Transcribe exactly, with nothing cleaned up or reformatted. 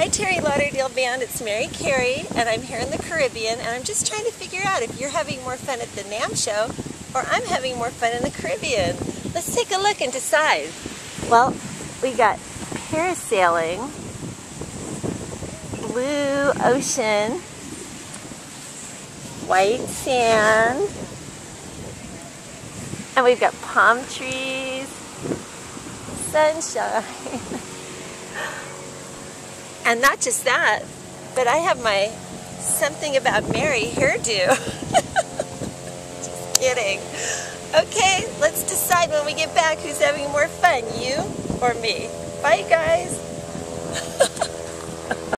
Hi Terry Lauderdale Band, it's Mary Cary, and I'm here in the Caribbean, and I'm just trying to figure out if you're having more fun at the NAMM show or I'm having more fun in the Caribbean. Let's take a look and decide. Well, we got parasailing, blue ocean, white sand, and we've got palm trees, sunshine. And not just that, but I have my something about Mary hairdo. Just kidding. Okay, let's decide when we get back who's having more fun, you or me. Bye, guys.